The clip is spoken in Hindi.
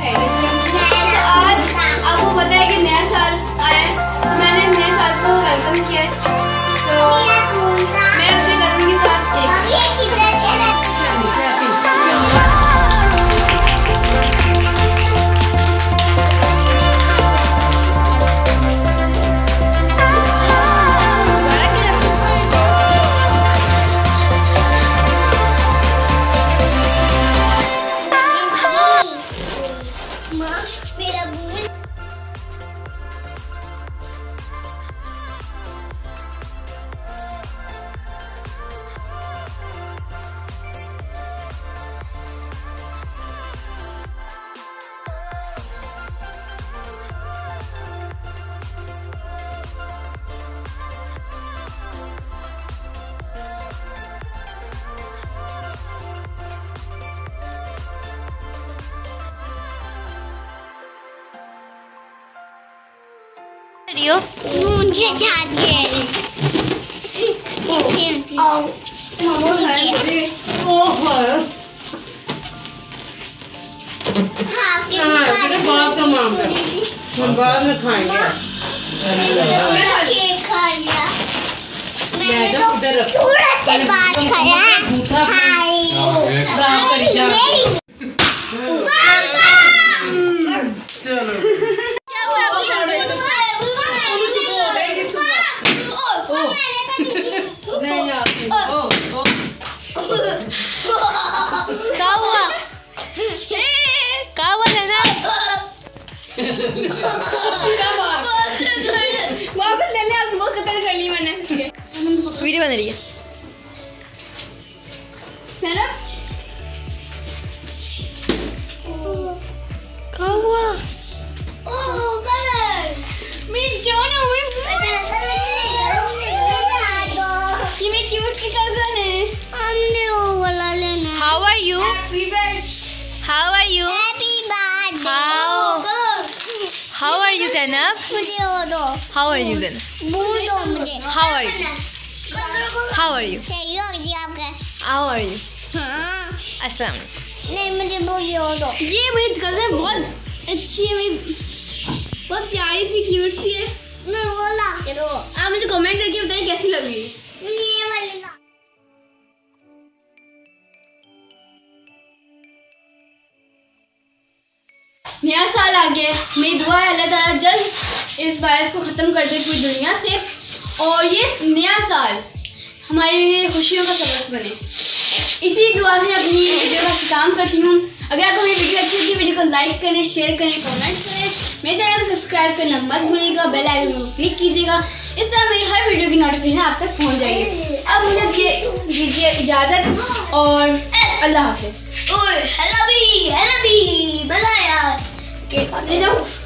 आज आपको पता है कि नया साल आया है, तो मैंने नए साल को वेलकम किया है। तो मैं अपने कज़न के साथ मुझे चाहिए बाद में खाएंगे। मैंने तो थोड़ा देर बाद खाया। चलो वापस ले ले, अब बहुत कतर कर ली मैंने। वीडियो बन रही है ना? क्या हुआ? ये मेरी क्यूट सी कज़न है। हमने वो वाला लेना। How are you? How are you? Happy birthday। How are you, Tanab? मुझे वो दो। How are you, Tanab? वो दो मुझे। How are you? How are you? चाहिए होगी आपके? How are you? हाँ। अस्सलाम। नहीं मुझे वो दो। ये मेरी कज़न बहुत अच्छी है, मेरी बहुत प्यारी सी क्यूट सी है। मैं वो ला के दो। आप मुझे कमेंट करके बताइए कैसी लग रही है। ये वाली ला। नया साल आ गया, मेरी दुआ है अल्लाह ताला जल्द इस वायरस को ख़त्म कर दे पूरी दुनिया से, और ये नया साल हमारे लिए खुशियों का सबक बने। इसी दुआ से मैं अपनी वीडियो का इख्तिताम करती हूँ। अगर आपको मेरी वीडियो अच्छी लगी, वीडियो को लाइक करें, शेयर करें, कमेंट करें, मेरे चैनल को सब्सक्राइब करना मत भूलिएगा, बेल आइकन को क्लिक कीजिएगा। इस तरह मेरी हर वीडियो की नोटिफिकेशन आप तक पहुँच जाएगी। अब मुझे दीजिए इजाज़त और अल्लाह हाफिज़। ओए हेलो भी बताया। ले जाओ।